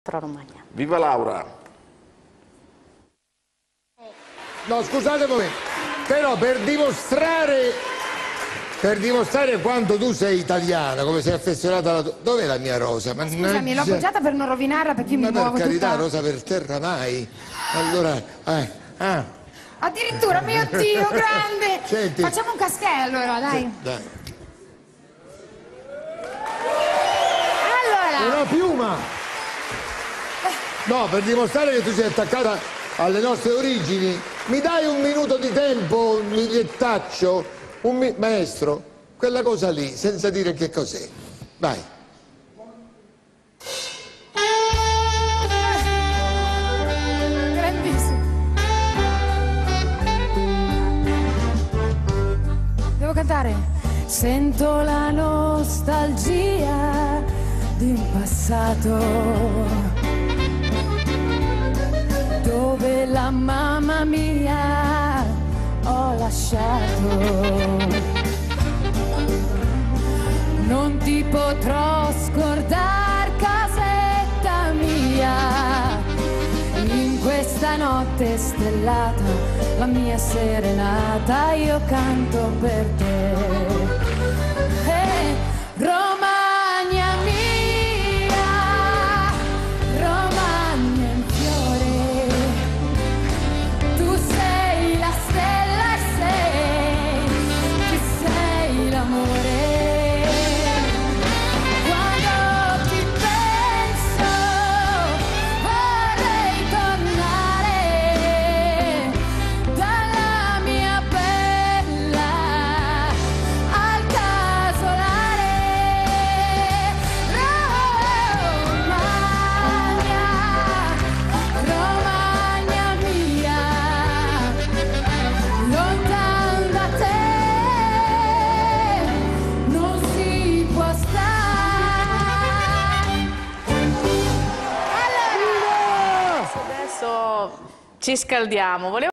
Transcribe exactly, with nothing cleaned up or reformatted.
Romagna. Viva Laura! No, scusate un momento, però per dimostrare per dimostrare quanto tu sei italiana, come sei affezionata alla tua... Dov'è la mia rosa? Ma scusami, l'ho appoggiata per non rovinarla perché io ma mi per muovo carità, tutta... rosa per terra mai. Allora, eh, ah. Addirittura, mio Dio, grande! Senti. Facciamo un caschè allora, dai. Sì, dai. Allora... Una piuma! No, per dimostrare che tu sei attaccata alle nostre origini, mi dai un minuto di tempo, un bigliettaccio, un mi... maestro, quella cosa lì, senza dire che cos'è. Vai. Grandissimo. Devo cantare? Sento la nostalgia di un passato dove la mamma mia ho lasciato. Non ti potrò scordare, casetta mia, in questa notte stellata, la mia serenata, io canto per te. Eh, Romagna mia, Romagna in fiore, tu sei la stella e sei, tu sei l'amore. Quando ti penso vorrei tornare dalla mia bella al casolare. Romagna, Romagna mia, lontan da te non si può stare. Adesso ci scaldiamo. Volevo